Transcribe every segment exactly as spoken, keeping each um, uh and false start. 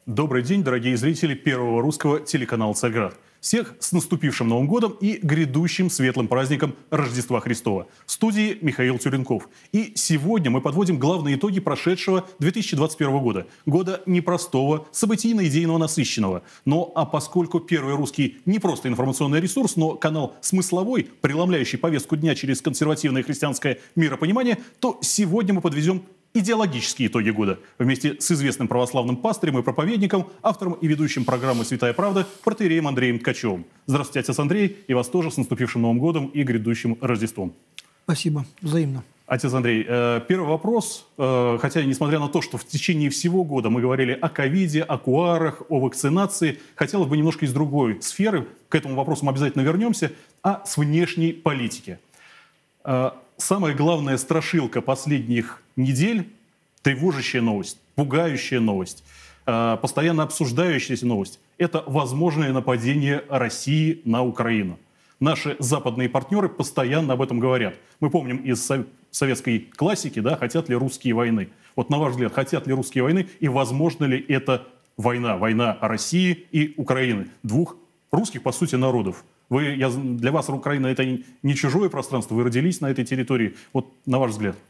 Добрый день, дорогие зрители Первого русского телеканала «Царьград». Всех с наступившим Новым годом и грядущим светлым праздником Рождества Христова. В студии Михаил Тюренков. И сегодня мы подводим главные итоги прошедшего две тысячи двадцать первого года. Года непростого, событийно-идейного, насыщенного. Но а поскольку Первый русский не просто информационный ресурс, но канал смысловой, преломляющий повестку дня через консервативное христианское миропонимание, то сегодня мы подведем идеологические итоги года вместе с известным православным пастырем и проповедником, автором и ведущим программы «Святая правда» протоиереем Андреем Ткачевым. Здравствуйте, отец Андрей, и вас тоже с наступившим Новым годом и грядущим Рождеством. Спасибо, взаимно. Отец Андрей, первый вопрос, хотя несмотря на то, что в течение всего года мы говорили о ковиде, о куарах, о вакцинации, хотелось бы немножко из другой сферы, к этому вопросу мы обязательно вернемся, а с внешней политики. Самая главная страшилка последних недель – тревожащая новость, пугающая новость, постоянно обсуждающаяся новость – это возможное нападение России на Украину. Наши западные партнеры постоянно об этом говорят. Мы помним из советской классики, да, хотят ли русские войны. Вот на ваш взгляд, хотят ли русские войны и возможно ли это война, война России и Украины, двух русских, по сути, народов? Вы, я, для вас Украина – это не чужое пространство, вы родились на этой территории. Вот на ваш взгляд.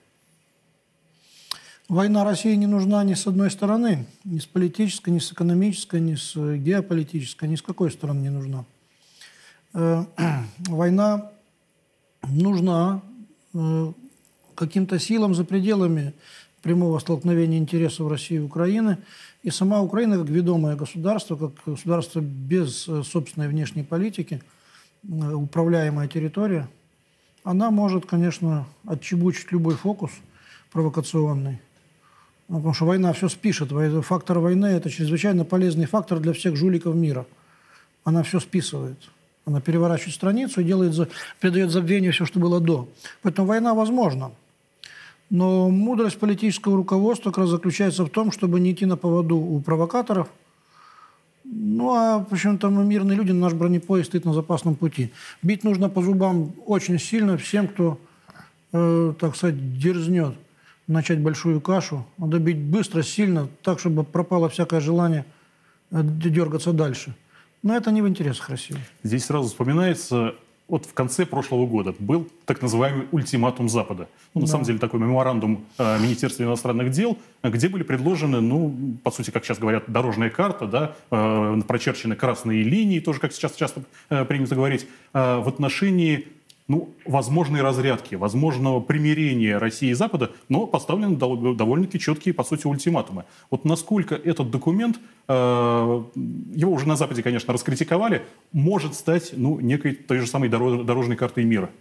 Война России не нужна ни с одной стороны, ни с политической, ни с экономической, ни с геополитической, ни с какой стороны не нужна. Война нужна каким-то силам за пределами прямого столкновения интересов России и Украины. И сама Украина, как ведомое государство, как государство без собственной внешней политики, управляемая территория, она может, конечно, отчебучить любой фокус провокационный. Потому что война все спишет. Фактор войны – это чрезвычайно полезный фактор для всех жуликов мира. Она все списывает. Она переворачивает страницу и делает, придает забвению все, что было до. Поэтому война возможна. Но мудрость политического руководства как раз заключается в том, чтобы не идти на поводу у провокаторов. Ну, а почему-то мы мирные люди, наш бронепоезд стоит на запасном пути. Бить нужно по зубам очень сильно всем, кто, э, так сказать, дерзнет начать большую кашу. Надо бить быстро, сильно, так, чтобы пропало всякое желание дергаться дальше. Но это не в интересах России. Здесь сразу вспоминается, вот в конце прошлого года был так называемый ультиматум Запада. Ну, на да. самом деле такой меморандум э, Министерства иностранных дел, где были предложены, ну, по сути, как сейчас говорят, дорожная карта, да, э, прочерчены красные линии, тоже, как сейчас часто э, принято говорить, э, в отношении, ну, возможной разрядки, возможного примирения России и Запада, но поставлены довольно-таки четкие, по сути, ультиматумы. Вот насколько этот документ, э, его уже на Западе, конечно, раскритиковали, может стать, ну, некой той же самой дорож, дорожной картой мира?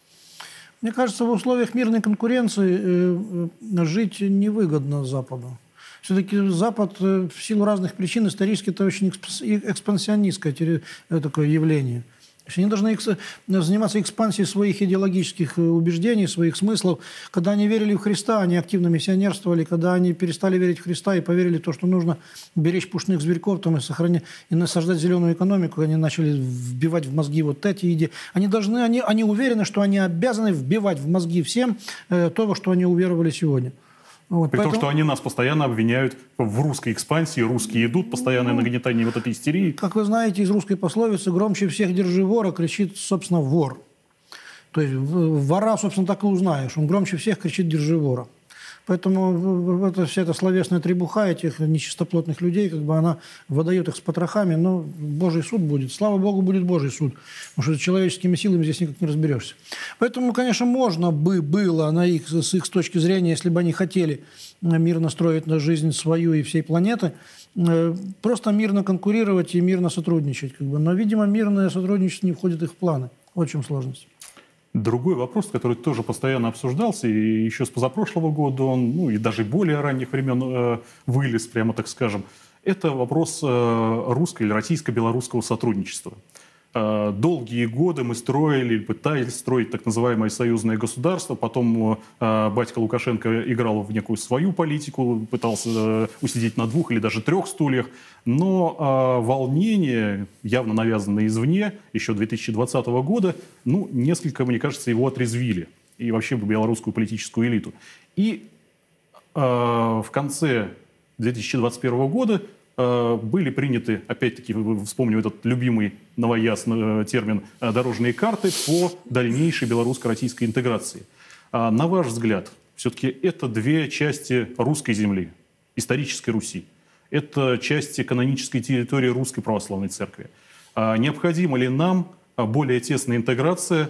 Мне кажется, в условиях мирной конкуренции э, э, жить невыгодно Западу. Все-таки Запад э, в силу разных причин исторически это очень экспансионистское такое явление. Они должны заниматься экспансией своих идеологических убеждений, своих смыслов. Когда они верили в Христа, они активно миссионерствовали. Когда они перестали верить в Христа и поверили в то, что нужно беречь пушных зверьков там, и, сохранять, и насаждать зеленую экономику, они начали вбивать в мозги вот эти идеи. Они, должны, они, они уверены, что они обязаны вбивать в мозги всем э, то, во что они уверовали сегодня. Вот, При поэтому... том, что они нас постоянно обвиняют в русской экспансии, русские идут, постоянное ну, нагнетание вот этой истерии. Как вы знаете, из русской пословицы «громче всех держи вора» кричит, собственно, вор. То есть вора, собственно, так и узнаешь. Он громче всех кричит «держи вора». Поэтому это, вся эта словесная требуха этих нечистоплотных людей, как бы она выдает их с потрохами, но Божий суд будет. Слава Богу, будет Божий суд. Потому что человеческими силами здесь никак не разберешься. Поэтому, конечно, можно бы было на их, с их точки зрения, если бы они хотели мирно строить на жизнь свою и всей планеты, просто мирно конкурировать и мирно сотрудничать. Как бы. Но, видимо, мирное сотрудничество не входит в их планы. Вот в чем сложность. Другой вопрос, который тоже постоянно обсуждался, и еще с позапрошлого года он, ну и даже более ранних времен э, вылез, прямо так скажем, это вопрос э, русско- или российско-белорусского сотрудничества. Э, долгие годы мы строили, пытались строить так называемое союзное государство, потом э, батька Лукашенко играл в некую свою политику, пытался э, усидеть на двух или даже трех стульях, но э, волнения, явно навязанные извне, еще две тысячи двадцатого года, ну, несколько, мне кажется, его отрезвили. И вообще белорусскую политическую элиту. И э, в конце две тысячи двадцать первого года были приняты, опять-таки, вспомню этот любимый новоясный термин, дорожные карты по дальнейшей белорусско-российской интеграции. На ваш взгляд, все-таки это две части русской земли, исторической Руси. Это части канонической территории Русской Православной Церкви. Необходима ли нам более тесная интеграция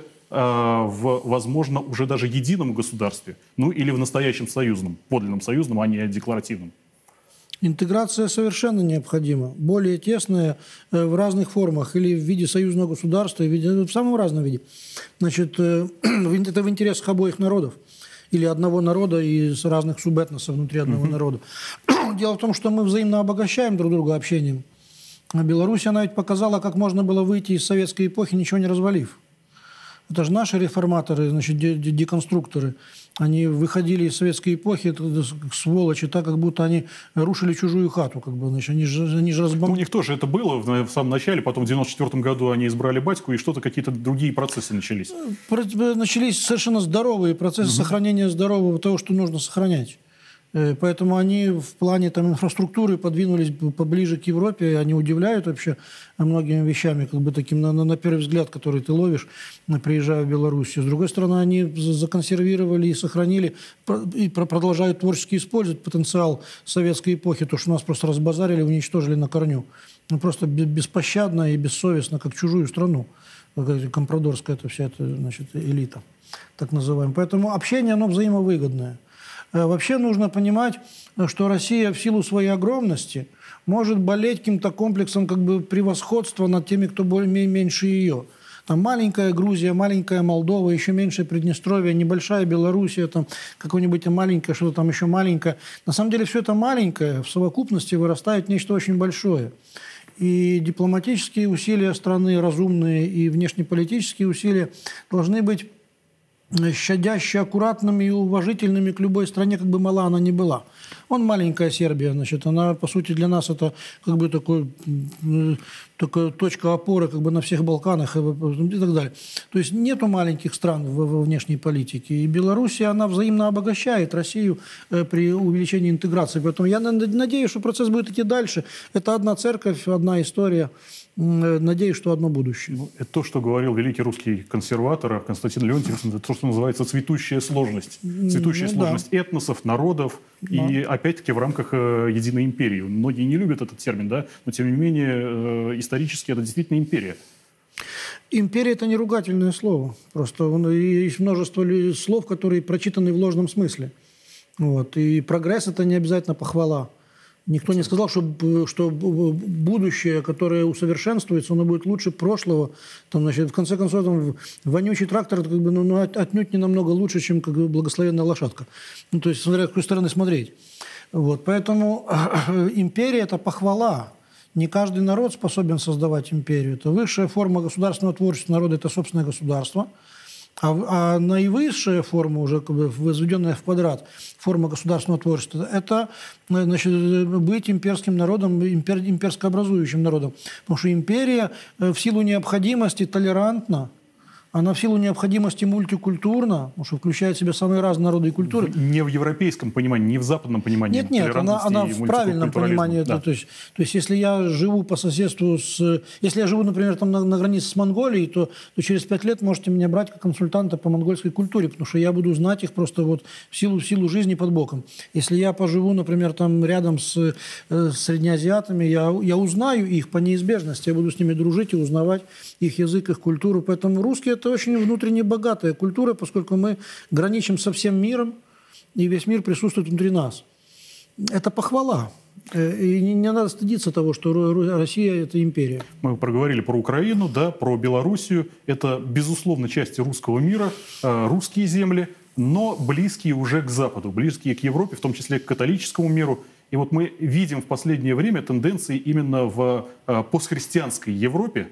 в, возможно, уже даже едином государстве, ну или в настоящем союзном, подлинном союзном, а не декларативном? Интеграция совершенно необходима. Более тесная в разных формах, или в виде союзного государства, в, виде, в самом разном виде. Значит, это в интересах обоих народов. Или одного народа из разных субэтносов внутри одного uh-huh. народа. Дело в том, что мы взаимно обогащаем друг друга общением. А Беларусь, она ведь показала, как можно было выйти из советской эпохи, ничего не развалив. Это же наши реформаторы, значит, деконструкторы. Они выходили из советской эпохи, сволочи, так, как будто они рушили чужую хату. Как бы, значит, они же, они же разбом... У них тоже это было в самом начале, потом в девяносто четвёртом году они избрали батьку, и что-то, какие-то другие процессы начались. Начались совершенно здоровые процессы угу. сохранения здорового, того, что нужно сохранять. Поэтому они в плане там, инфраструктуры подвинулись поближе к Европе, они удивляют вообще многими вещами, как бы таким на, на первый взгляд, который ты ловишь, приезжая в Белоруссию. С другой стороны, они законсервировали и сохранили, и продолжают творчески использовать потенциал советской эпохи, то, что нас просто разбазарили, уничтожили на корню. Ну, просто беспощадно и бессовестно, как чужую страну. Компрадорская это вся эта, значит, элита, так называемая. Поэтому общение, оно взаимовыгодное. Вообще нужно понимать, что Россия в силу своей огромности может болеть каким-то комплексом как бы превосходства над теми, кто более меньше ее. Там маленькая Грузия, маленькая Молдова, еще меньше Приднестровье, небольшая Белоруссия, там какое-нибудь маленькое, что-то там еще маленькое. На самом деле все это маленькое в совокупности вырастает в нечто очень большое. И дипломатические усилия страны, разумные, и внешнеполитические усилия должны быть щадяще аккуратными и уважительными к любой стране, как бы мала она ни была. Он маленькая Сербия, значит, она, по сути, для нас это как бы такой, такая точка опоры как бы на всех Балканах и, и так далее. То есть нету маленьких стран в, в внешней политике. И Белоруссия, она взаимно обогащает Россию э, при увеличении интеграции. Поэтому я надеюсь, что процесс будет идти дальше. Это одна церковь, одна история. Надеюсь, что одно будущее. Ну, это то, что говорил великий русский консерватор Константин Леонтьев, это то, что называется цветущая сложность. Цветущая ну, сложность да. этносов, народов, да. и опять-таки в рамках э, единой империи. Многие не любят этот термин, да, но тем не менее э, исторически это действительно империя. Империя – это не ругательное слово. Просто он, есть множество слов, которые прочитаны в ложном смысле. Вот. И прогресс – это не обязательно похвала. Никто не сказал, что, что будущее, которое усовершенствуется, оно будет лучше прошлого. Там, значит, в конце концов, там, вонючий трактор как бы, ну, отнюдь не намного лучше, чем как бы, благословенная лошадка. Ну, то есть, смотря с какой стороны смотреть. Вот. Поэтому э, империя – это похвала. Не каждый народ способен создавать империю. Это высшая форма государственного творчества народа – это собственное государство. А, а наивысшая форма, уже как бы возведенная в квадрат, форма государственного творчества, это значит, быть имперским народом, импер, имперскообразующим народом. Потому что империя в силу необходимости толерантна, она в силу необходимости мультикультурна, потому что включает в себя самые разные народы и культуры. Не в европейском понимании, не в западном понимании. Нет, нет, она, она в правильном понимании. Да. Это, то, есть, то есть, если я живу по соседству с... Если я живу, например, там, на, на границе с Монголией, то, то через пять лет можете меня брать как консультанта по монгольской культуре, потому что я буду знать их просто вот в силу, в силу жизни под боком. Если я поживу, например, там рядом с, э, с среднеазиатами, я, я узнаю их по неизбежности, я буду с ними дружить и узнавать их язык, их культуру. Поэтому русские – это очень внутренне богатая культура, поскольку мы граничим со всем миром, и весь мир присутствует внутри нас. Это похвала. И не, не надо стыдиться того, что Россия – это империя. Мы проговорили про Украину, да, про Белоруссию. Это, безусловно, части русского мира, русские земли, но близкие уже к Западу, близкие к Европе, в том числе к католическому миру. И вот мы видим в последнее время тенденции именно в постхристианской Европе.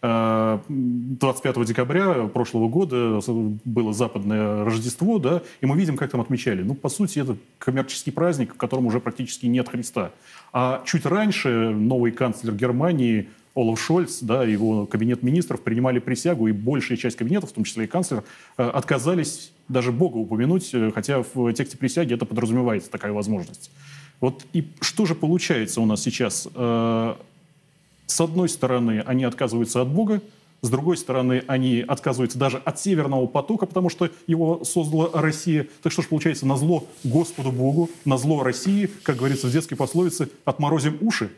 двадцать пятого декабря прошлого года было западное Рождество, да, и мы видим, как там отмечали. Ну, по сути, это коммерческий праздник, в котором уже практически нет Христа. А чуть раньше новый канцлер Германии Олаф Шольц, да, его кабинет министров принимали присягу, и большая часть кабинетов, в том числе и канцлер, отказались даже Бога упомянуть, хотя в тексте присяги это подразумевается, такая возможность. Вот и что же получается у нас сейчас? С одной стороны, они отказываются от Бога, с другой стороны, они отказываются даже от Северного потока, потому что его создала Россия. Так что же получается, назло Господу Богу, назло России, как говорится в детской пословице, отморозим уши?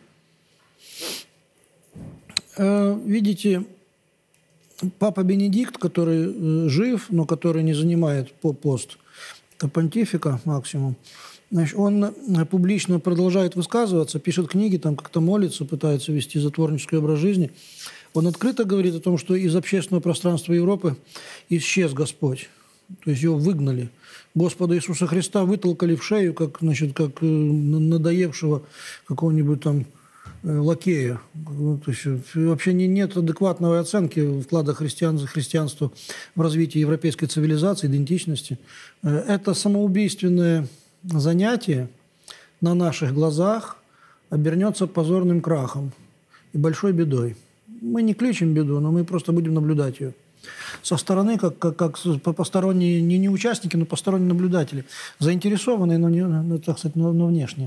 Видите, папа Бенедикт, который жив, но который не занимает пост понтифика максимум, значит, он публично продолжает высказываться, пишет книги, там как-то молится, пытается вести затворнический образ жизни. Он открыто говорит о том, что из общественного пространства Европы исчез Господь. То есть его выгнали. Господа Иисуса Христа вытолкали в шею, как, значит, как надоевшего какого-нибудь там лакея. То есть вообще нет адекватной оценки вклада христиан, христианства в развитие европейской цивилизации, идентичности. Это самоубийственное занятие на наших глазах обернется позорным крахом и большой бедой. Мы не кличем беду, но мы просто будем наблюдать ее. Со стороны, как, как, как посторонние, не, не участники, но посторонние наблюдатели. Заинтересованные, но, не, ну, так сказать, но, но внешне.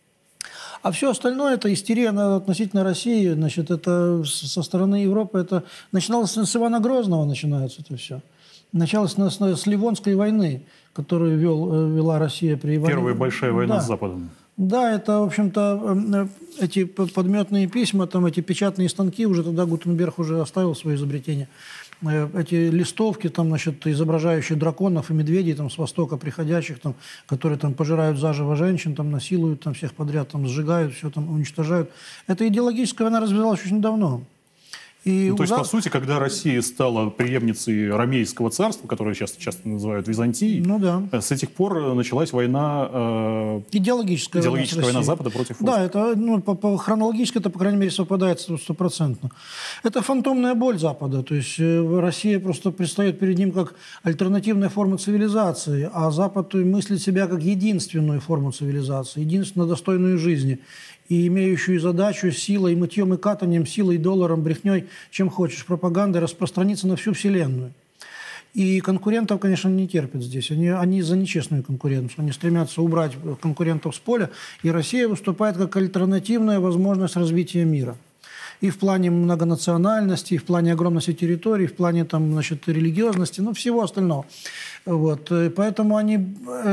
А все остальное, это истерия относительно России, значит, это со стороны Европы, это начиналось с Ивана Грозного, начинается это все. Началось с, с Ливонской войны, которую вел, вела Россия при Иване. Первая большая война да. с Западом. Да, это, в общем-то, эти подметные письма, там, эти печатные станки, уже тогда Гутенберг уже оставил свое изобретение. Эти листовки, там, значит, изображающие драконов и медведей там, с востока приходящих, там, которые там, пожирают заживо женщин, там, насилуют там, всех подряд, там, сжигают, все там уничтожают. Эта идеологическая война развивалась очень давно. И ну, то есть, по сути, когда Россия стала преемницей Ромейского царства, которое сейчас часто называют Византией, ну, да. с этих пор началась война, э, идеологическая, идеологическая война, война Запада против Да, это, ну, по, по, хронологически это, по крайней мере, совпадает стопроцентно. Это фантомная боль Запада. То есть Россия просто предстает перед ним как альтернативная форма цивилизации, а Запад мыслит себя как единственную форму цивилизации, единственно достойную жизни. И имеющую задачу силой, мытьем и катанием, силой, долларом, брехней, чем хочешь, пропагандой распространиться на всю Вселенную. И конкурентов, конечно, не терпят здесь. Они, они за нечестную конкуренцию. Они стремятся убрать конкурентов с поля. И Россия выступает как альтернативная возможность развития мира. И в плане многонациональности, и в плане огромности территорий, и в плане там, значит, религиозности, ну, всего остального. Вот. И поэтому они...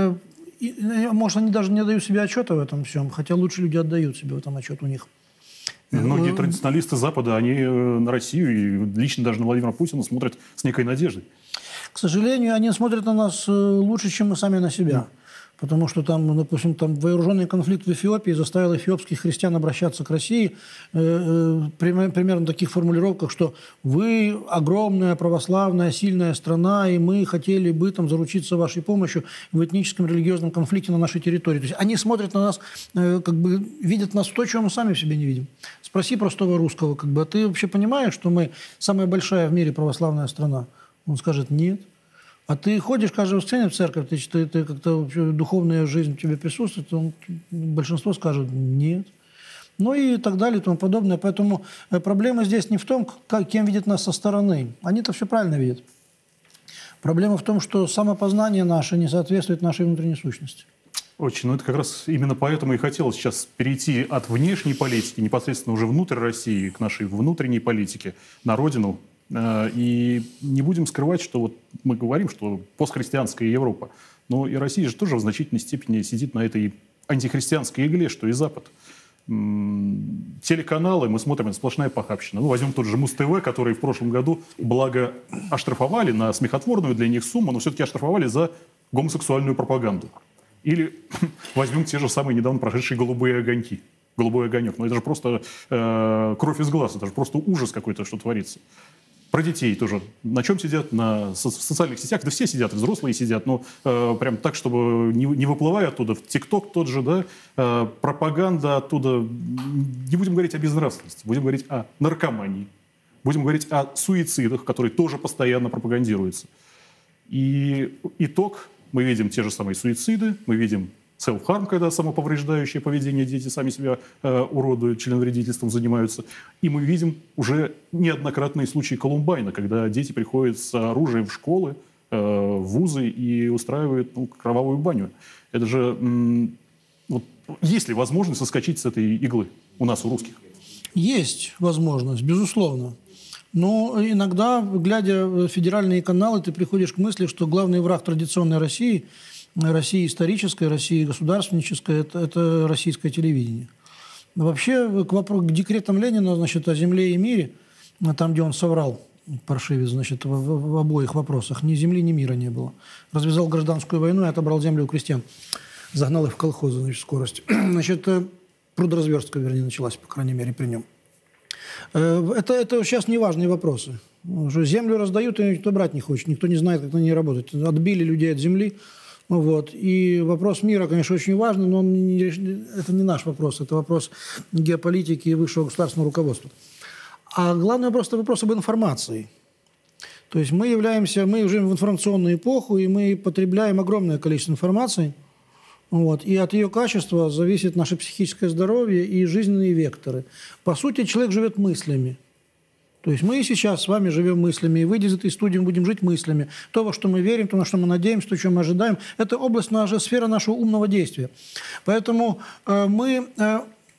Может, они даже не отдают себе отчета в этом всем, хотя лучше люди отдают себе в этом отчет у них. Многие традиционалисты Запада, они на Россию и лично даже на Владимира Путина смотрят с некой надеждой. К сожалению, они смотрят на нас лучше, чем мы сами на себя. Потому что там, допустим, там вооруженный конфликт в Эфиопии заставил эфиопских христиан обращаться к России э, э, примерно в таких формулировках, что вы огромная православная сильная страна, и мы хотели бы там заручиться вашей помощью в этническом религиозном конфликте на нашей территории. То есть они смотрят на нас, э, как бы видят нас то, чего мы сами в себе не видим. Спроси простого русского, как бы, а ты вообще понимаешь, что мы самая большая в мире православная страна? Он скажет нет. А ты ходишь каждое воскресенье в церковь, ты, ты, ты как-то вообще духовная жизнь в тебе присутствует, он, большинство скажет нет. Ну и так далее и тому подобное. Поэтому проблема здесь не в том, как, кем видят нас со стороны. Они-то все правильно видят. Проблема в том, что самопознание наше не соответствует нашей внутренней сущности. Очень. Ну это как раз именно поэтому и хотелось сейчас перейти от внешней политики, непосредственно уже внутрь России, к нашей внутренней политике, на родину. И не будем скрывать, что вот мы говорим, что постхристианская Европа, но и Россия же тоже в значительной степени сидит на этой антихристианской игле, что и Запад. Телеканалы, мы смотрим, это сплошная похабщина. Ну, возьмем тот же Муз-ТВ, который в прошлом году, благо, оштрафовали на смехотворную для них сумму, но все-таки оштрафовали за гомосексуальную пропаганду. Или возьмем те же самые недавно прошедшие «Голубые огоньки». «Голубой огонек». Но это же просто э, кровь из глаз, это же просто ужас какой-то, что творится. Про детей тоже. На чем сидят? На со- в социальных сетях. Да все сидят, и взрослые сидят. Но э, прям так, чтобы не, не выплывая оттуда. В ТикТок тот же, да, э, пропаганда оттуда. Не будем говорить о безнравственности, будем говорить о наркомании. Будем говорить о суицидах, которые тоже постоянно пропагандируются. И итог. Мы видим те же самые суициды, мы видим селф-харм, когда самоповреждающее поведение, дети сами себя э, уродуют, членовредительством занимаются. И мы видим уже неоднократные случаи Колумбайна, когда дети приходят с оружием в школы, э, в вузы и устраивают ну, кровавую баню. Это же м- вот есть ли возможность соскочить с этой иглы у нас, у русских? Есть возможность, безусловно. Но иногда, глядя в федеральные каналы, ты приходишь к мысли, что главный враг традиционной России, России исторической, России государственнической, это, это российское телевидение. Вообще, к, вопросу, к декретам Ленина, значит, о земле и мире, там, где он соврал, паршивец, значит, в, в, в обоих вопросах, ни земли, ни мира не было. Развязал гражданскую войну и отобрал землю у крестьян. Загнал их в колхозы, значит, скорость. Значит, прудоразверстка, вернее, началась, по крайней мере, при нем. Это, это сейчас неважные вопросы. Землю раздают, и никто брать не хочет, никто не знает, как на ней работать. Отбили людей от земли. Вот. И вопрос мира, конечно, очень важный, но он не, это не наш вопрос, это вопрос геополитики и высшего государственного руководства. А главный вопрос – это вопрос об информации. То есть мы являемся, мы живем в информационную эпоху, и мы потребляем огромное количество информации. Вот. И от ее качества зависит наше психическое здоровье и жизненные векторы. По сути, человек живет мыслями. То есть мы сейчас с вами живем мыслями, и выйдя из этой студии, мы будем жить мыслями. То, во что мы верим, то, на что мы надеемся, то, что мы ожидаем, это область, наша, сфера нашего умного действия. Поэтому э, мы э,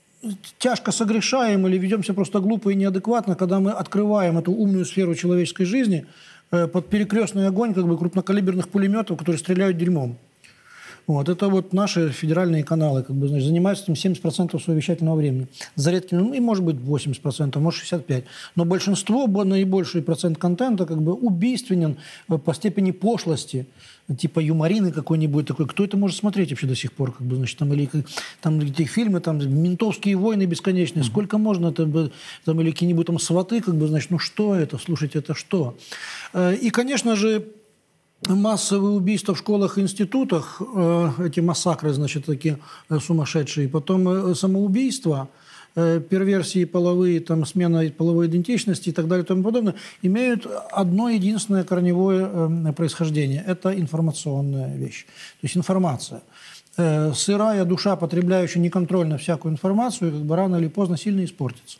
тяжко согрешаем или ведем себя просто глупо и неадекватно, когда мы открываем эту умную сферу человеческой жизни э, под перекрестный огонь как бы, крупнокалиберных пулеметов, которые стреляют дерьмом. Вот, это вот наши федеральные каналы, как бы, значит, занимаются этим семьдесят процентов своего вещательного времени. За редкими, ну, и может быть восемьдесят процентов, может шестьдесят пять процентов. Но большинство, наибольший процент контента как бы убийственен по степени пошлости. Типа юморины какой-нибудь такой. Кто это может смотреть вообще до сих пор? Как бы, значит, там, или там эти фильмы, там, ментовские войны бесконечные. Mm-hmm. Сколько можно? Там, там, или какие-нибудь там сваты, как бы, значит, ну что это? Слушайте, это что? И, конечно же, массовые убийства в школах и институтах, э, эти массакры, значит, такие э, сумасшедшие, потом э, самоубийства, э, перверсии половые, там, смена половой идентичности и так далее и тому подобное, имеют одно единственное корневое э, происхождение. Это информационная вещь. То есть информация. Э, сырая душа, потребляющая неконтрольно всякую информацию, как бы рано или поздно сильно испортится.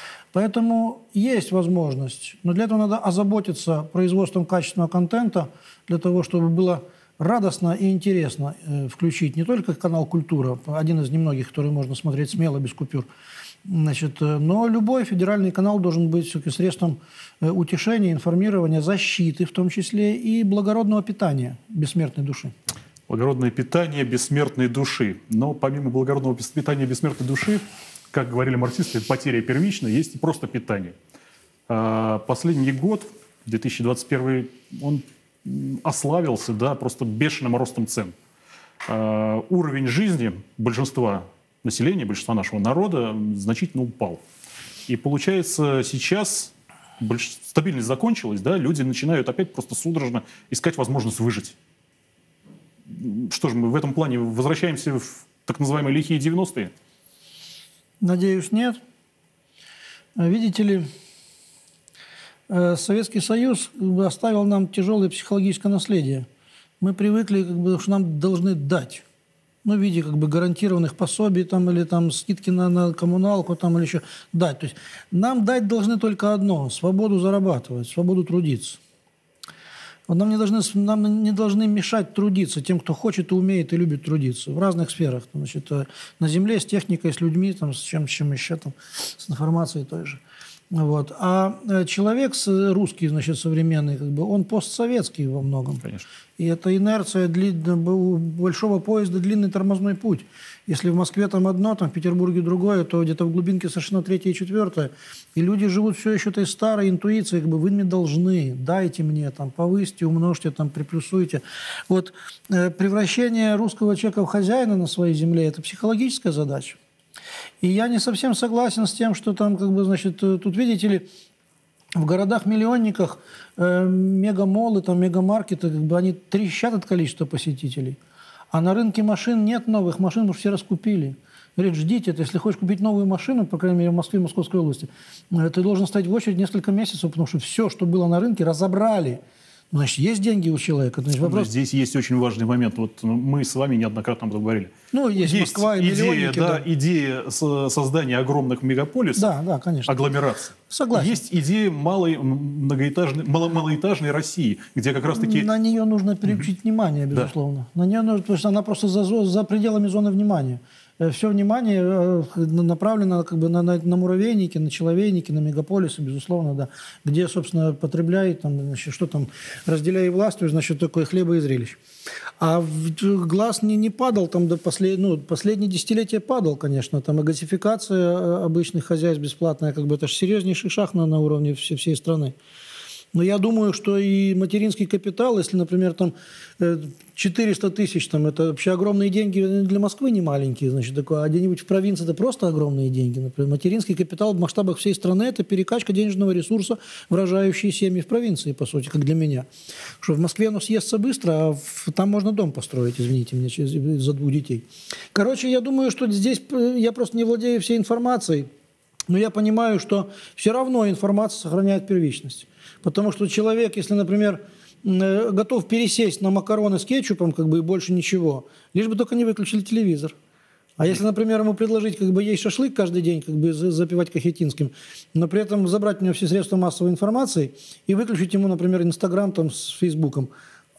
Поэтому есть возможность, но для этого надо озаботиться производством качественного контента, для того, чтобы было радостно и интересно э, включить не только канал «Культура», один из немногих, который можно смотреть смело, без купюр, значит, э, но любой федеральный канал должен быть все-таки средством э, утешения, информирования, защиты, в том числе и благородного питания бессмертной души. Благородное питание бессмертной души. Но помимо благородного питания бессмертной души, как говорили марксисты, потеря первична, есть и просто питание. Последний год, две тысячи двадцать первый, он ославился, да, просто бешеным ростом цен. Уровень жизни большинства населения, большинства нашего народа значительно упал. И получается, сейчас стабильность закончилась, да, люди начинают опять просто судорожно искать возможность выжить. Что же, мы в этом плане возвращаемся в так называемые лихие девяностые? Надеюсь, нет. Видите ли, Советский Союз оставил нам тяжелое психологическое наследие. Мы привыкли, как бы, что нам должны дать. Ну, в виде как бы, гарантированных пособий там, или там, скидки на, на коммуналку там, или еще дать. То есть нам дать должны только одно – свободу зарабатывать, свободу трудиться. Нам не, должны, нам не должны мешать трудиться тем, кто хочет и умеет и любит трудиться в разных сферах. Значит, на земле, с техникой, с людьми, там, с чем, с чем еще, там, с информацией той же. Вот. А человек русский, значит, современный, как бы, он постсоветский во многом. Конечно. И это инерция длин, большого поезда, длинный тормозной путь. Если в Москве там одно, там в Петербурге другое, то где-то в глубинке совершенно третье и четвертое. И люди живут все еще этой старой интуицией, как бы вы мне должны, дайте мне, там, повысьте, умножьте, там, приплюсуйте. Вот э, превращение русского человека в хозяина на своей земле – это психологическая задача. И я не совсем согласен с тем, что там, как бы, значит, тут, видите ли, в городах-миллионниках э, мегамолы, там, мегамаркеты, как бы, они трещат от количества посетителей. А на рынке машин нет новых машин, потому что все раскупили. Говорит, ждите, это, если хочешь купить новую машину, по крайней мере, в Москве и Московской области, ты должен стоять в очередь несколько месяцев, потому что все, что было на рынке, разобрали. Значит, есть деньги у человека. Значит, вопрос... Здесь есть очень важный момент. Вот мы с вами неоднократно об этом говорили. Ну, есть, есть Москва и идея, да, да. идея создания огромных мегаполисов, да, да, конечно. агломераций. Согласен. Есть идея малой, многоэтажной, мало, малоэтажной России, где как раз-таки... На нее нужно переключить mm-hmm. внимание, безусловно. Да. На нее нужно, потому что она просто за, за пределами зоны внимания. все внимание направлено как бы на, на, на муравейники, на человейники, на мегаполисы, безусловно, да, где, собственно, потребляют, там, значит, что там, разделяя властью, значит, такое хлеба и зрелищ. А глаз не, не падал, там до послед, ну, последние десятилетия падал, конечно, там и газификация обычных хозяйств бесплатная, как бы это же серьезнейший шаг на, на уровне всей, всей страны. Но я думаю, что и материнский капитал, если, например, там четыреста тысяч, там, это вообще огромные деньги для Москвы не маленькие, значит, такое, а где-нибудь в провинции это просто огромные деньги. Например, материнский капитал в масштабах всей страны – это перекачка денежного ресурса в рожающие семьи в провинции, по сути, как для меня. Что в Москве оно съестся быстро, а в, там можно дом построить, извините меня, за двух детей. Короче, я думаю, что здесь я просто не владею всей информацией, но я понимаю, что все равно информация сохраняет первичность. Потому что человек, если, например, готов пересесть на макароны с кетчупом, как бы, и больше ничего, лишь бы только не выключили телевизор. А если, например, ему предложить как бы есть шашлык каждый день, как бы запивать кахетинским, но при этом забрать у него все средства массовой информации и выключить ему, например, Инстаграм там с Фейсбуком,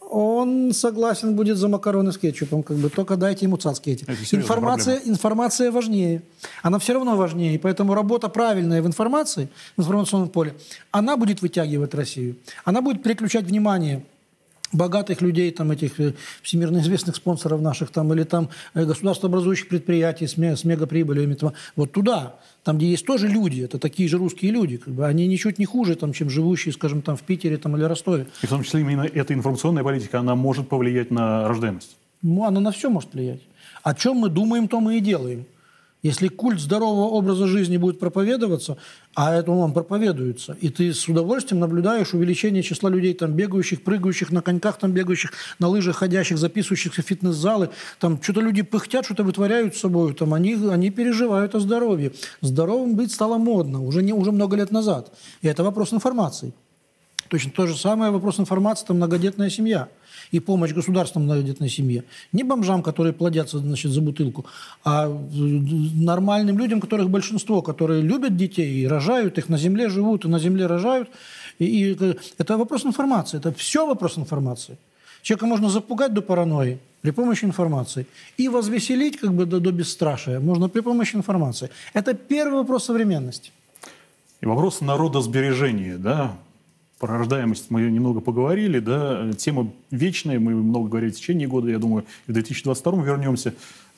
он согласен будет за макароны с кетчупом, как бы, только дайте ему цацки эти. Информация, информация важнее. Она все равно важнее. И поэтому работа правильная в информации, в информационном поле, она будет вытягивать Россию. Она будет переключать внимание богатых людей, там, этих всемирно известных спонсоров наших, там, или там государствообразующих предприятий с, с мегаприбылями, там, вот туда, там, где есть тоже люди, это такие же русские люди, как бы, они ничуть не хуже, там, чем живущие, скажем, там, в Питере там, или Ростове. И в том числе именно эта информационная политика, она может повлиять на рождаемость? Ну, она на все может влиять. О чем мы думаем, то мы и делаем. Если культ здорового образа жизни будет проповедоваться, а это он проповедуется, и ты с удовольствием наблюдаешь увеличение числа людей, там, бегающих, прыгающих на коньках, там, бегающих на лыжах, ходящих, записывающихся в фитнес-залы, там, что-то люди пыхтят, что-то вытворяют с собой, там, они, они переживают о здоровье. Здоровым быть стало модно, уже, не, уже много лет назад. И это вопрос информации. Точно то же самое вопрос информации, там, многодетная семья. И помощь государства многодетной семье. Не бомжам, которые плодятся, значит, за бутылку, а нормальным людям, которых большинство, которые любят детей и рожают их, на земле живут и на земле рожают. И, и это вопрос информации. Это все вопрос информации. Человека можно запугать до паранойи при помощи информации. И возвеселить как бы до, до бесстрашия можно при помощи информации. Это первый вопрос современности. И вопрос народосбережения, да? Про рождаемость мы немного поговорили, да, тема вечная, мы много говорили в течение года, я думаю, в две тысячи двадцать втором вернемся.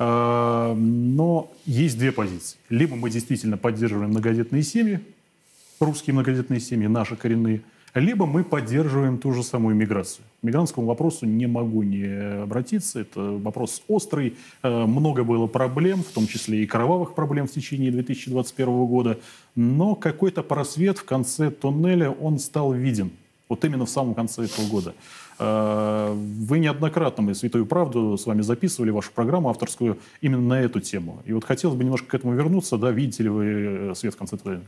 Но есть две позиции. Либо мы действительно поддерживаем многодетные семьи, русские многодетные семьи, наши коренные, либо мы поддерживаем ту же самую миграцию. К мигрантскому вопросу не могу не обратиться. Это вопрос острый. Много было проблем, в том числе и кровавых проблем в течение две тысячи двадцать первого года. Но какой-то просвет в конце туннеля, он стал виден. Вот именно в самом конце этого года. Вы неоднократно, мы «Святую правду» с вами записывали вашу программу авторскую именно на эту тему. И вот хотелось бы немножко к этому вернуться. Да, видите ли вы свет в конце туннеля?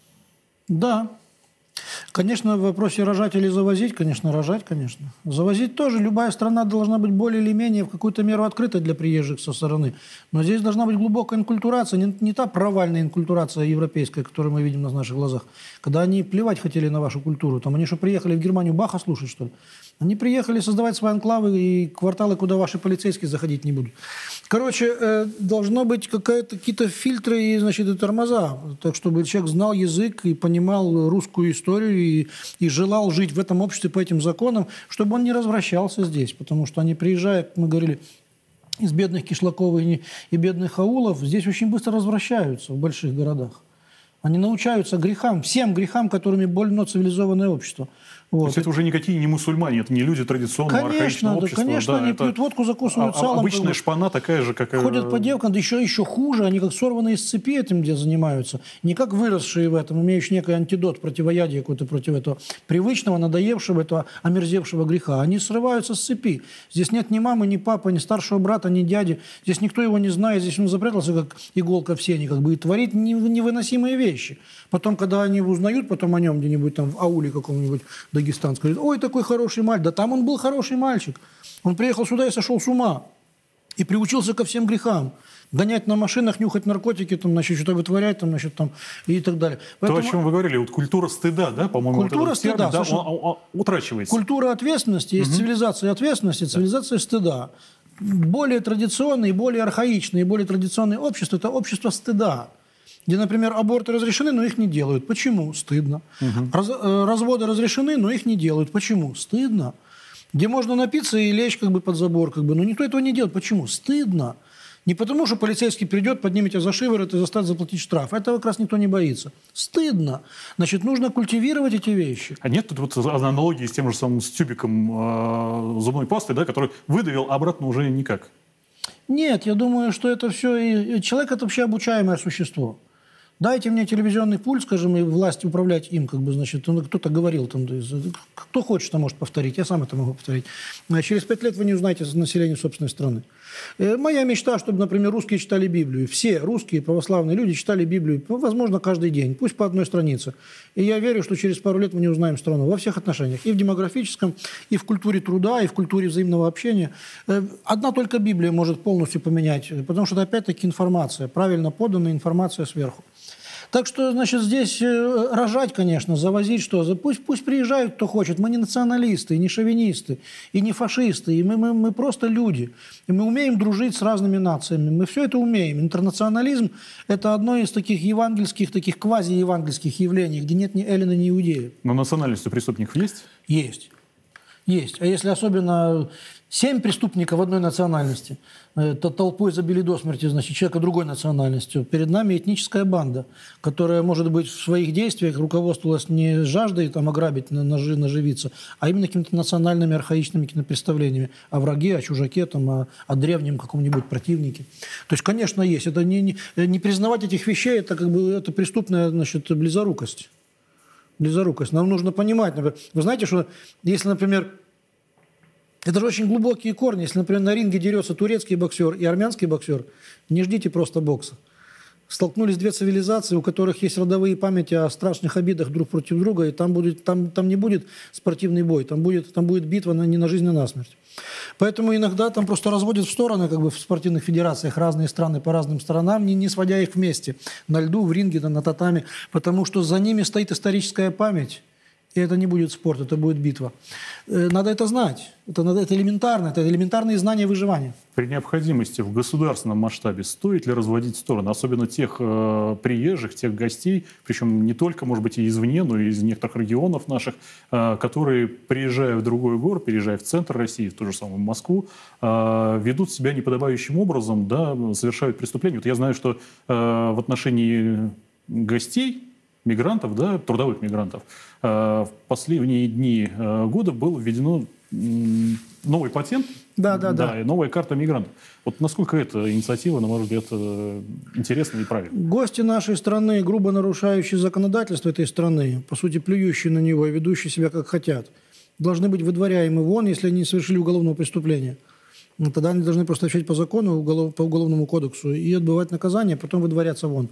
Да. Конечно, в вопросе рожать или завозить, конечно, рожать, конечно. Завозить тоже. Любая страна должна быть более или менее в какую-то меру открыта для приезжих со стороны. Но здесь должна быть глубокая инкультурация, не, не та провальная инкультурация европейская, которую мы видим на наших глазах. Когда они плевать хотели на вашу культуру. Там они что, приехали в Германию Баха слушать, что ли? Они приехали создавать свои анклавы и кварталы, куда ваши полицейские заходить не будут. Короче, э, должно быть какие-то фильтры и, значит, и тормоза. Так, чтобы человек знал язык и понимал русскую историю и, и желал жить в этом обществе по этим законам, чтобы он не развращался здесь. Потому что они приезжают, мы говорили, из бедных кишлаков и, и бедных аулов, здесь очень быстро развращаются в больших городах. Они научаются грехам, всем грехам, которыми больно цивилизованное общество. Вот. То есть это уже никакие не мусульмане, это не люди традиционного конечно, архаичного да, общества. Конечно, да, они это... пьют водку, закусывают а, салом. Обычная шпана такая же, как... Ходят по девкам, да еще, еще хуже, они как сорванные с цепи этим где занимаются. Не как выросшие в этом, имеющие некий антидот, противоядие какое-то против этого привычного, надоевшего, этого омерзевшего греха. Они срываются с цепи. Здесь нет ни мамы, ни папы, ни старшего брата, ни дяди. Здесь никто его не знает, здесь он запрятался, как иголка в сене, как бы, и творит невыносимые вещи. Потом, когда они узнают потом о нем где-нибудь там в ауле каком-нибудь дагестанском, говорят: ой, такой хороший мальчик. Да там он был хороший мальчик. Он приехал сюда и сошел с ума. И приучился ко всем грехам. Гонять на машинах, нюхать наркотики, там, значит, что-то вытворять, там, значит, там, и так далее. Поэтому... То, о чем вы говорили, вот культура стыда, да, по-моему, культура вот стыда, термин, да, он, он, он утрачивается. Культура ответственности, есть угу. цивилизация ответственности, цивилизация да. стыда. более традиционные, более архаичные, более традиционные общества – это общество стыда, где, например, аборты разрешены, но их не делают. Почему? Стыдно. Угу. Раз, э, разводы разрешены, но их не делают. Почему? Стыдно. Где можно напиться и лечь как бы под забор, как бы, но никто этого не делает. Почему? Стыдно. Не потому, что полицейский придет, поднимет тебя за шиворот и заставит заплатить штраф. Этого как раз никто не боится. Стыдно. Значит, нужно культивировать эти вещи. А нет тут вот аналогии с тем же самым с тюбиком э, зубной пасты, да, который выдавил, а обратно уже никак? Нет, я думаю, что это все... И человек – это вообще обучаемое существо. Дайте мне телевизионный пульт, скажем, и власть управлять им, как бы, значит, кто-то говорил, там, кто хочет, то может повторить, я сам это могу повторить. Через пять лет вы не узнаете население собственной страны. Моя мечта, чтобы, например, русские читали Библию. Все русские православные люди читали Библию, ну, возможно, каждый день, пусть по одной странице. И я верю, что через пару лет мы не узнаем страну во всех отношениях. И в демографическом, и в культуре труда, и в культуре взаимного общения. Одна только Библия может полностью поменять, потому что это опять-таки информация, правильно поданная информация сверху. Так что, значит, здесь рожать, конечно, завозить что? Пусть, пусть приезжают, кто хочет. Мы не националисты, и не шовинисты, и не фашисты. И мы, мы, мы просто люди. И мы умеем дружить с разными нациями. Мы все это умеем. Интернационализм – это одно из таких евангельских, таких квази-евангельских явлений, где нет ни эллина, ни иудеев. Но национальность у преступников есть? Есть. Есть. А если особенно семь преступников одной национальности, то толпой забили до смерти, значит, человека другой национальностью. Перед нами этническая банда, которая, может быть, в своих действиях руководствовалась не жаждой там, ограбить, нажи, наживиться, а именно какими-то национальными архаичными представлениями о враге, о чужаке, там, о, о древнем каком-нибудь противнике. То есть, конечно, есть. Это не, не, не признавать этих вещей, это, как бы, это преступная, значит, близорукость. Близорукость. Нам нужно понимать. Например, вы знаете, что если, например, это же очень глубокие корни. Если, например, на ринге дерется турецкий боксер и армянский боксер, не ждите просто бокса. Столкнулись две цивилизации, у которых есть родовые памяти о страшных обидах друг против друга, и там, будет, там, там не будет спортивный бой, там будет, там будет битва на, не на жизнь, а на смерть. Поэтому иногда там просто разводят в стороны, как бы в спортивных федерациях, разные страны по разным сторонам, не, не сводя их вместе на льду, в ринге, на татами, потому что за ними стоит историческая память. И это не будет спорт, это будет битва. Надо это знать. Это, надо, это элементарно, это элементарные знания выживания. При необходимости в государственном масштабе стоит ли разводить стороны, особенно тех э, приезжих, тех гостей, причем не только, может быть, и извне, но и из некоторых регионов наших, э, которые, приезжая в другой город, переезжая в центр России, в ту же самую Москву, э, ведут себя неподобающим образом, да, совершают преступления. Вот я знаю, что э, в отношении гостей, мигрантов, да, трудовых мигрантов, в последние дни года было введено новый патент, да, да, да, да. и новая карта мигрантов. Вот насколько эта инициатива, на мой взгляд, интересна и правильна? Гости нашей страны, грубо нарушающие законодательство этой страны, по сути, плюющие на него и ведущие себя как хотят, должны быть выдворяемы вон, если они не совершили уголовного преступления. Тогда они должны просто отвечать по закону, по уголовному кодексу и отбывать наказание, а потом выдворяться вон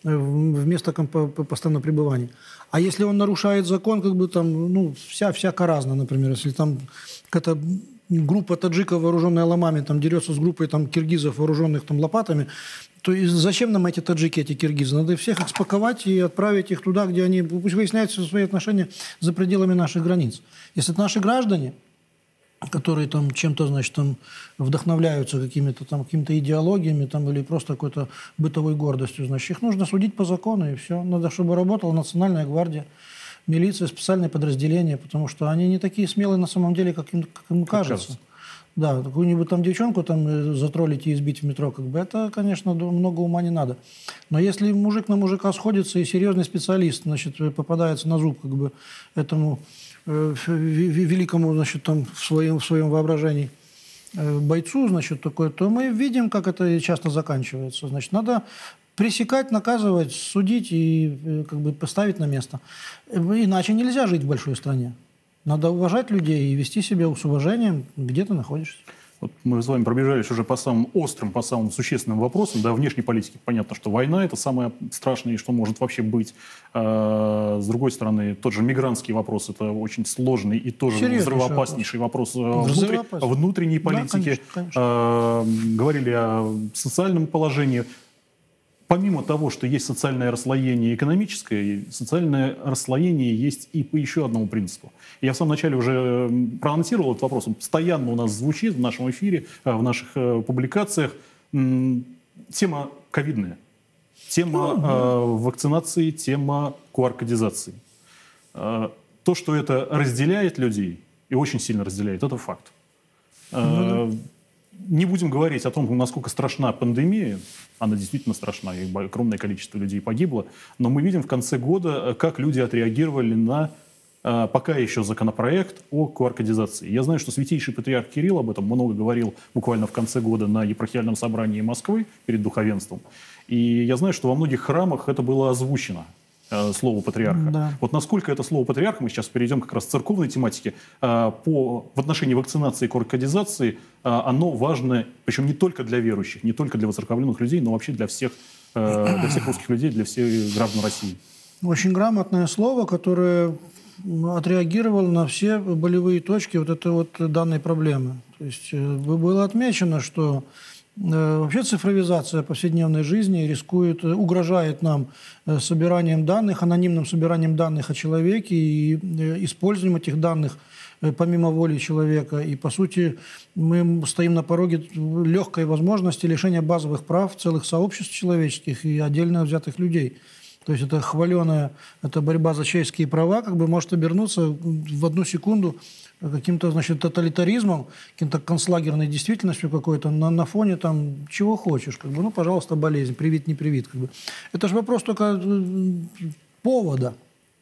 в место постоянного пребывания. А если он нарушает закон, как бы там, ну, вся, всяко разно, например, если там какая-то группа таджиков, вооруженная ломами, там дерется с группой там киргизов, вооруженных там лопатами, то и зачем нам эти таджики, эти киргизы? Надо всех их спаковать и отправить их туда, где они, пусть выясняют свои отношения за пределами наших границ. Если это наши граждане, которые там чем-то, значит, там вдохновляются какими-то там какими-то идеологиями там, или просто какой-то бытовой гордостью, значит, их нужно судить по закону, и все. Надо, чтобы работала Национальная гвардия, милиция, специальные подразделения, потому что они не такие смелые на самом деле, как им, как им кажется. кажется. Да, какую-нибудь там девчонку там затроллить и избить в метро, как бы, это, конечно, много ума не надо. Но если мужик на мужика сходится и серьезный специалист, значит, попадается на зуб, как бы, этому великому, значит, там, в своем, в своем воображении бойцу, значит, такое, то мы видим, как это часто заканчивается. Значит, надо пресекать, наказывать, судить и как бы поставить на место. Иначе нельзя жить в большой стране. Надо уважать людей и вести себя с уважением, где ты находишься. Вот мы с вами пробежались уже по самым острым, по самым существенным вопросам. Да, внешней политики понятно, что война – это самое страшное, что может вообще быть. А, с другой стороны, тот же мигрантский вопрос – это очень сложный и тоже взрывоопаснейший вопрос, вопрос внутри, внутренней политики. Да, конечно, конечно. А, говорили о социальном положении. помимо того, что есть социальное расслоение экономическое, социальное расслоение есть и по еще одному принципу. Я в самом начале уже проанонсировал этот вопрос, он постоянно у нас звучит в нашем эфире, в наших публикациях. Тема ковидная, тема э, вакцинации, тема ку ар-кодизации. Э, то, что это разделяет людей, и очень сильно разделяет, это факт. Э, mm-hmm. Не будем говорить о том, насколько страшна пандемия. Она действительно страшна, и огромное количество людей погибло. Но мы видим в конце года, как люди отреагировали на э, пока еще законопроект о ку ар-кодизации. Я знаю, что святейший патриарх Кирилл об этом много говорил буквально в конце года на епархиальном собрании Москвы перед духовенством. И я знаю, что во многих храмах это было озвучено, э, слово патриарха. Да. Вот насколько это слово патриарха, мы сейчас перейдем как раз к церковной тематике, э, по, в отношении вакцинации и ку ар-кодизации, э, оно важно, причем не только для верующих, не только для воцерковленных людей, но вообще для всех, э, для всех русских людей, для всех граждан России. Очень грамотное слово, которое отреагировало на все болевые точки вот этой вот данной проблемы. То есть было отмечено, что вообще цифровизация повседневной жизни рискует, угрожает нам собиранием данных, анонимным собиранием данных о человеке и использованием этих данных помимо воли человека. И, по сути, мы стоим на пороге легкой возможности лишения базовых прав целых сообществ человеческих и отдельно взятых людей. То есть это хваленая, эта борьба за человеческие права как бы может обернуться в одну секунду каким-то, значит, тоталитаризмом, каким-то концлагерной действительностью какой-то на, на фоне там чего хочешь. Как бы, ну, пожалуйста, болезнь, привит, не привит. Как бы. Это же вопрос только повода.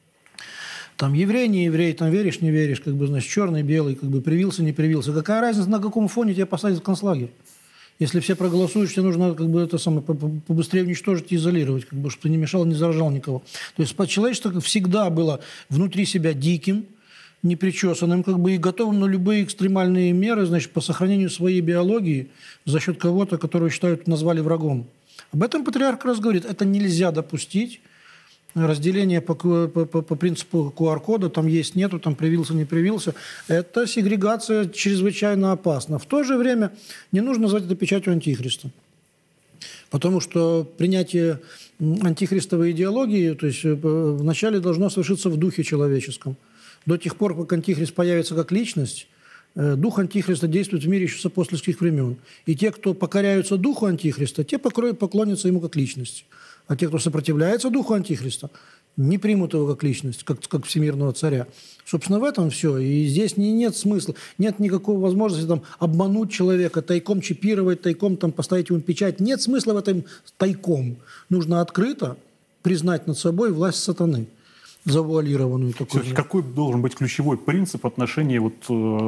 Там еврей, не еврей, там веришь, не веришь, как бы, значит, черный, белый, как бы привился, не привился. Какая разница, на каком фоне тебя посадят в концлагерь? Если все проголосуют, тебе нужно как бы, это самое, побыстрее уничтожить и изолировать, как бы, чтобы ты не мешал, не заражал никого. То есть человечество всегда было внутри себя диким, непричесанным, как бы, и готовым на любые экстремальные меры, значит, по сохранению своей биологии за счет кого-то, которого считают, назвали врагом. Об этом патриарх раз говорит, это нельзя допустить. Разделение по, по, по, по принципу ку ар-кода, там есть, нету, там привился, не привился. Это сегрегация чрезвычайно опасна. В то же время не нужно назвать это печатью антихриста. Потому что принятие антихристовой идеологии, то есть вначале должно совершиться в духе человеческом. До тех пор, как антихрист появится как личность, дух антихриста действует в мире еще с апостольских времен. И те, кто покоряются духу антихриста, те поклонятся ему как личности. А те, кто сопротивляется духу антихриста, не примут его как личность, как, как всемирного царя. Собственно, в этом все. И здесь не, нет смысла, нет никакой возможности там, обмануть человека, тайком чипировать, тайком там, поставить ему печать. Нет смысла в этом тайком. Нужно открыто признать над собой власть сатаны. Завуалированную такую. Какой должен быть ключевой принцип отношения вот,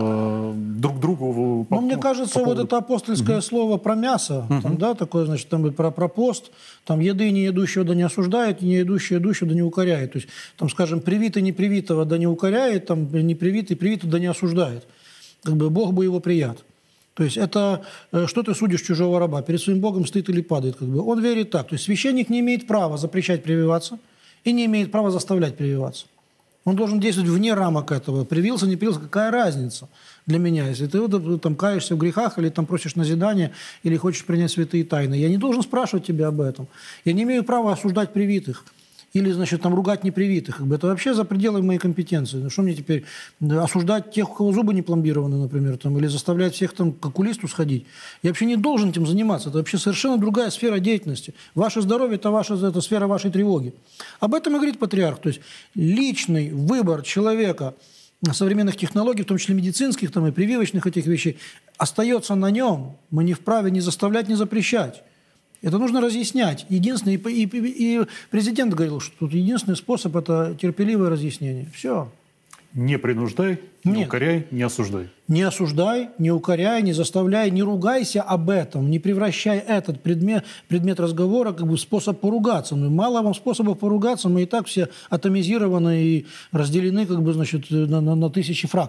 э, друг к другу? По, ну, мне кажется, по поводу... вот это апостольское угу. слово про мясо, угу. там, да, такое, значит, там про, про пост, там еды не едущего да не осуждает, не едущего едущего да не укоряет. То есть, там, скажем, привитый непривитого да не укоряет, там, непривитый привитый да не осуждает. Как бы Бог бы его прият. То есть это что ты судишь чужого раба? Перед своим Богом стоит или падает? Как бы. Он верит так. То есть священник не имеет права запрещать прививаться, и не имеет права заставлять прививаться. Он должен действовать вне рамок этого. Привился, не привился, какая разница для меня? Если ты там, каешься в грехах, или там, просишь назидания, или хочешь принять святые тайны. Я не должен спрашивать тебя об этом. Я не имею права осуждать привитых. Или, значит, там, ругать непривитых. Как бы это вообще за пределами моей компетенции. Ну, что мне теперь? Осуждать тех, у кого зубы не пломбированы, например, там, или заставлять всех там, к окулисту сходить. Я вообще не должен этим заниматься. Это вообще совершенно другая сфера деятельности. Ваше здоровье – это, ваша, это сфера вашей тревоги. Об этом и говорит патриарх. То есть личный выбор человека современных технологий, в том числе медицинских там, и прививочных этих вещей, остается на нем. Мы не вправе ни заставлять, ни запрещать. Это нужно разъяснять. Единственный, и, и, и президент говорил, что тут единственный способ – это терпеливое разъяснение. Все. Не принуждай, не Нет. укоряй, не осуждай. Не осуждай, не укоряй, не заставляй, не ругайся об этом, не превращай этот предмет, предмет разговора как бы в способ поругаться. Ну, мало вам способов поругаться, мы и так все атомизированы и разделены как бы, значит, на, на, на тысячи фракций.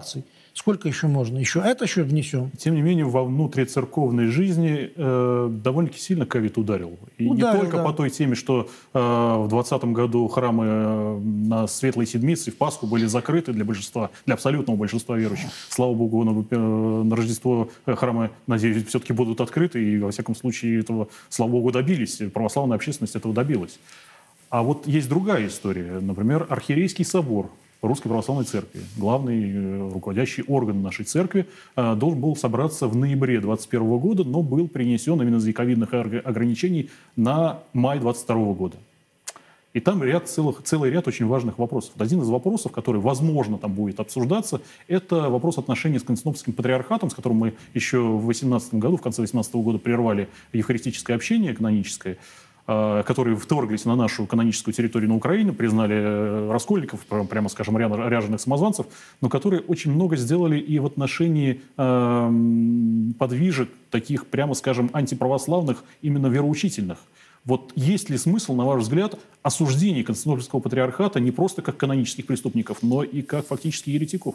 Сколько еще можно? Еще это еще внесем. Тем не менее, во внутрицерковной жизни э, довольно-таки сильно ковид ударил. И ударил, не только да. по той теме, что э, в двадцатом году храмы э, на Светлой Седмице в Пасху были закрыты для большинства, для абсолютного большинства верующих. Слава Богу, на, э, на Рождество храмы, надеюсь, все-таки будут открыты, и, во всяком случае, этого, слава Богу, добились. Православная общественность этого добилась. А вот есть другая история. Например, Архиерейский собор Русской Православной Церкви, главный э, руководящий орган нашей церкви, э, должен был собраться в ноябре двадцать первого года, но был перенесен именно из-за ковидных ограничений на май двадцать второго года. И там ряд целых, целый ряд очень важных вопросов. Один из вопросов, который, возможно, там будет обсуждаться, это вопрос отношений с Константинопольским патриархатом, с которым мы еще в восемнадцатом году, в конце две тысячи восемнадцатого года прервали евхаристическое общение каноническое, которые вторглись на нашу каноническую территорию на Украине, признали раскольников, прямо скажем, ряженых самозванцев, но которые очень много сделали и в отношении э, подвижек таких, прямо скажем, антиправославных, именно вероучительных. Вот есть ли смысл, на ваш взгляд, осуждения Константинопольского патриархата не просто как канонических преступников, но и как фактически еретиков?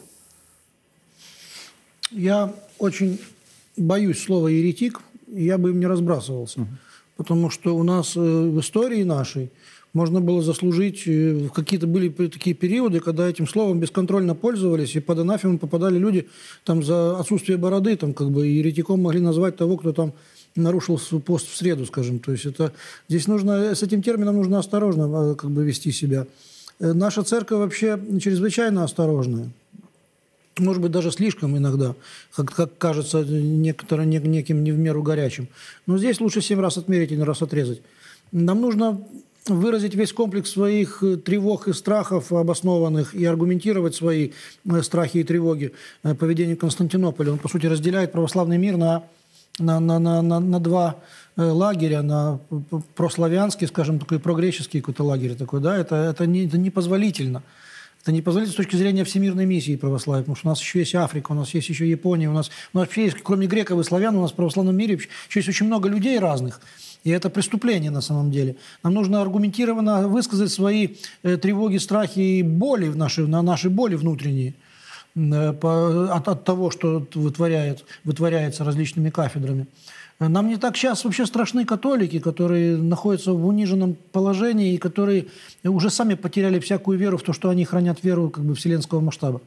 Я очень боюсь слова «еретик», и я бы им не разбрасывался. Угу. Потому что у нас в истории нашей можно было заслужить, какие-то были такие периоды, когда этим словом бесконтрольно пользовались, и под анафему попадали люди там, за отсутствие бороды, там, как бы, еретиком могли назвать того, кто там нарушил пост в среду, скажем. То есть это, здесь нужно, с этим термином нужно осторожно как бы, вести себя. Наша церковь вообще чрезвычайно осторожная. Может быть, даже слишком иногда, как, как кажется некоторым, неким не в меру горячим. Но здесь лучше семь раз отмерить и не раз отрезать. Нам нужно выразить весь комплекс своих тревог и страхов обоснованных и аргументировать свои страхи и тревоги поведению Константинополя. Он, по сути, разделяет православный мир на, на, на, на, на, на два лагеря, на прославянский, скажем, такой прогреческий какой-то лагерь. Такой, да? это, это, не, это непозволительно. Это непозволительно с точки зрения всемирной миссии православия, потому что у нас еще есть Африка, у нас есть еще Япония, у нас, у нас вообще есть, кроме греков и славян, у нас в православном мире еще есть очень много людей разных. И это преступление на самом деле. Нам нужно аргументированно высказать свои э, тревоги, страхи и боли, в наши, на наши боли внутренние э, по, от, от того, что вытворяет, вытворяется различными кафедрами. Нам не так сейчас вообще страшны католики, которые находятся в униженном положении и которые уже сами потеряли всякую веру в то, что они хранят веру как бы вселенского масштаба.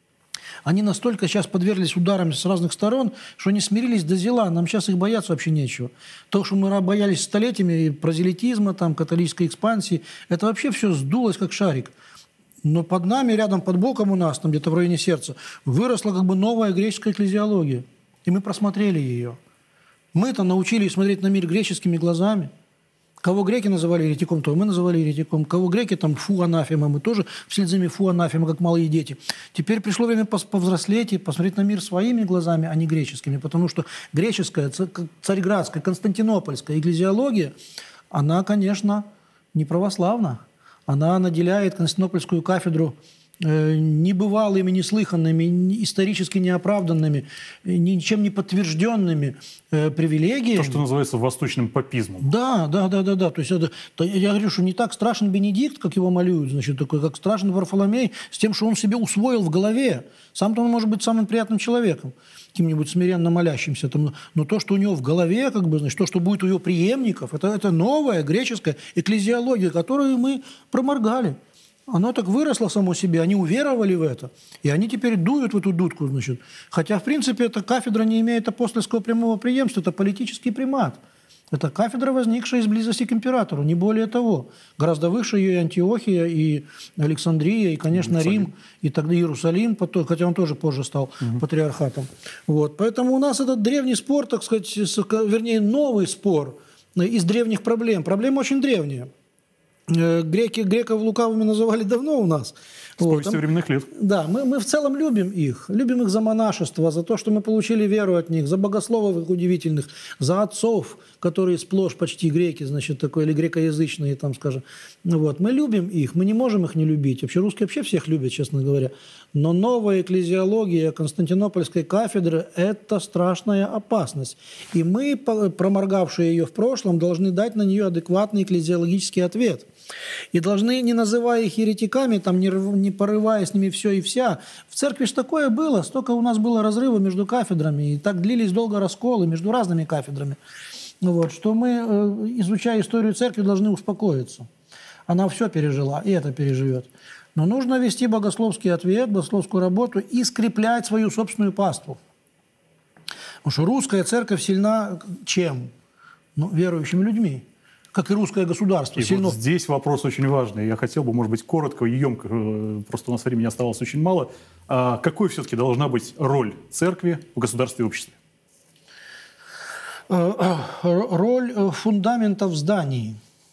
Они настолько сейчас подверглись ударам с разных сторон, что они смирились до зела. Нам сейчас их бояться вообще нечего. То, что мы боялись столетиями прозелитизма, там, католической экспансии, это вообще все сдулось как шарик. Но под нами, рядом, под боком у нас, там где-то в районе сердца, выросла как бы новая греческая экклезиология. И мы просмотрели ее. Мы-то научились смотреть на мир греческими глазами. Кого греки называли еретиком, то мы называли еретиком. Кого греки там фу анафема, мы тоже вслед за ними фу анафема, как малые дети. Теперь пришло время повзрослеть и посмотреть на мир своими глазами, а не греческими. Потому что греческая, царьградская, константинопольская экклезиология, она, конечно, не православна. Она наделяет Константинопольскую кафедру небывалыми, неслыханными, исторически неоправданными, ничем не подтвержденными э, привилегиями. То, что называется восточным папизмом. Да, да, да, да, да. То есть это, то я говорю, что не так страшен Бенедикт, как его малюют, значит, такой, как страшен Варфоломей, с тем, что он себе усвоил в голове. Сам-то он может быть самым приятным человеком, каким-нибудь смиренно молящимся. Там, но то, что у него в голове, как бы, значит, то, что будет у его преемников, это, это новая греческая экклезиология, которую мы проморгали. Оно так выросло само себе, они уверовали в это, и они теперь дуют в эту дудку, значит. Хотя, в принципе, эта кафедра не имеет апостольского прямого преемства, это политический примат. Это кафедра, возникшая из близости к императору, не более того. Гораздо выше ее и Антиохия, и Александрия, и, конечно, Иерусалим. Рим, и тогда Иерусалим, хотя он тоже позже стал угу. патриархатом. Вот. Поэтому у нас этот древний спор, так сказать, вернее, новый спор из древних проблем. Проблема очень древняя. Греки, греков лукавыми называли давно у нас. С повести вот. временных лет. Да, мы, мы в целом любим их. Любим их за монашество, за то, что мы получили веру от них, за богословов их удивительных, за отцов, которые сплошь почти греки, значит, такой, или грекоязычные, там, скажем. Вот. Мы любим их, мы не можем их не любить. Вообще русские вообще всех любят, честно говоря. Но новая экклезиология Константинопольской кафедры – это страшная опасность. И мы, проморгавшие ее в прошлом, должны дать на нее адекватный экклезиологический ответ – И должны, не называя их еретиками, там, не, не порывая с ними все и вся. В церкви же такое было, столько у нас было разрыва между кафедрами, и так длились долго расколы между разными кафедрами, вот, что мы, изучая историю церкви, должны успокоиться. Она все пережила, и это переживет. Но нужно вести богословский ответ, богословскую работу и скреплять свою собственную паству. Потому что русская церковь сильна чем? Ну, верующими людьми. Как и русское государство. И сильно... вот здесь вопрос очень важный. Я хотел бы, может быть, коротко и емко, просто у нас времени оставалось очень мало. А какой все-таки должна быть роль церкви в государстве и обществе? Роль фундамента в здании.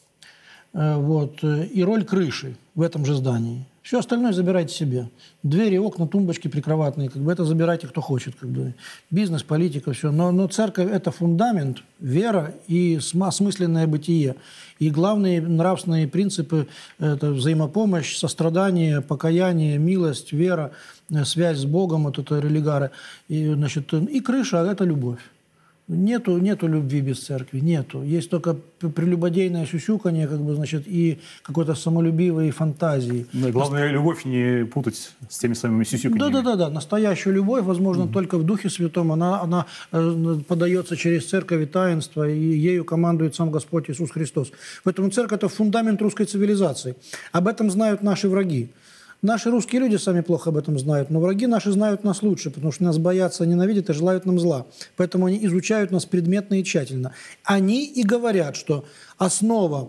Вот, и роль крыши в этом же здании. Все остальное забирайте себе. Двери, окна, тумбочки прикроватные, как бы это забирайте, кто хочет. Как бы. Бизнес, политика, все. Но, но церковь – это фундамент, вера и осмысленное бытие. И главные нравственные принципы – это взаимопомощь, сострадание, покаяние, милость, вера, связь с Богом, вот это религары. И, значит, и крыша – это любовь. Нету, нету любви без церкви, нету. Есть только прелюбодейное сюсюканье, как бы, значит, и какой-то самолюбивые фантазии. Ну, главное, любовь не путать с теми самыми сюсюканьями. Да-да-да. Настоящую любовь, возможно, mm-hmm. только в Духе Святом. Она, она э, подается через церковь и таинство, и ею командует сам Господь Иисус Христос. Поэтому церковь – это фундамент русской цивилизации. Об этом знают наши враги. Наши русские люди сами плохо об этом знают, но враги наши знают нас лучше, потому что нас боятся, ненавидят и желают нам зла. Поэтому они изучают нас предметно и тщательно. Они и говорят, что основа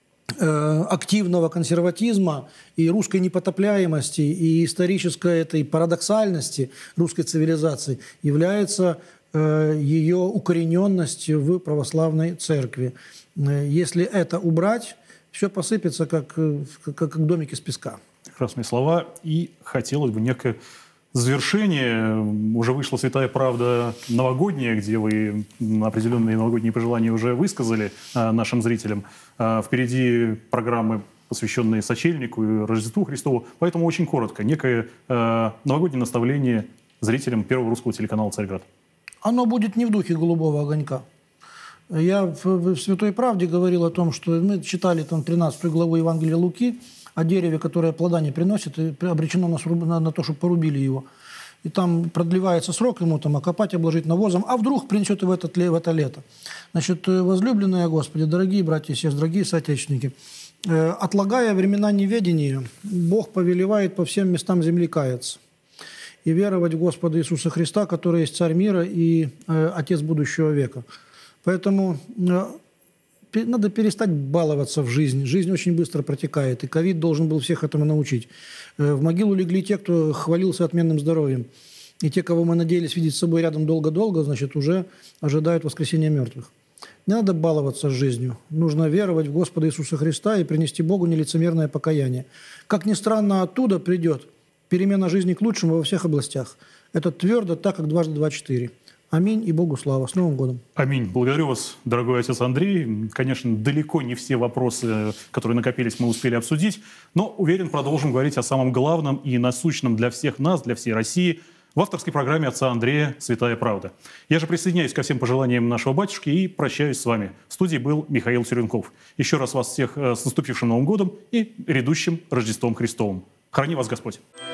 э, активного консерватизма и русской непотопляемости, и исторической этой парадоксальности русской цивилизации является э, ее укорененность в православной церкви. Э, если это убрать, все посыпется, как, как, как домик из песка. Прекрасные слова. И хотелось бы некое завершение. Уже вышла «Святая правда» новогодняя, где вы определенные новогодние пожелания уже высказали а, нашим зрителям. А, впереди программы, посвященные Сочельнику и Рождеству Христову. Поэтому очень коротко. Некое а, новогоднее наставление зрителям первого русского телеканала «Царьград». Оно будет не в духе «Голубого огонька». Я в, в «Святой правде» говорил о том, что мы читали там тринадцатую главу Евангелия Луки, о дереве, которое плода не приносит, и обречено на, на, на то, чтобы порубили его. И там продлевается срок ему, там, окопать, обложить навозом, а вдруг принесет и в, этот, в это лето. Значит, возлюбленные Господи, дорогие братья и сестры, дорогие соотечественники, э, отлагая времена неведения, Бог повелевает по всем местам земли каяться и веровать в Господа Иисуса Христа, который есть Царь мира и э, Отец будущего века. Поэтому... Э, Надо перестать баловаться в жизнь. Жизнь очень быстро протекает, и ковид должен был всех этому научить. В могилу легли те, кто хвалился отменным здоровьем. И те, кого мы надеялись видеть с собой рядом долго-долго, значит, уже ожидают воскресения мертвых. Не надо баловаться с жизнью. Нужно веровать в Господа Иисуса Христа и принести Богу нелицемерное покаяние. Как ни странно, оттуда придет перемена жизни к лучшему во всех областях. Это твердо, так как дважды два – четыре. Аминь и Богу слава. С Новым годом. Аминь. Благодарю вас, дорогой отец Андрей. Конечно, далеко не все вопросы, которые накопились, мы успели обсудить, но, уверен, продолжим говорить о самом главном и насущном для всех нас, для всей России, в авторской программе отца Андрея «Святая правда». Я же присоединяюсь ко всем пожеланиям нашего батюшки и прощаюсь с вами. В студии был Михаил Цуренков. Еще раз вас всех с наступившим Новым годом и грядущим Рождеством Христовым. Храни вас Господь!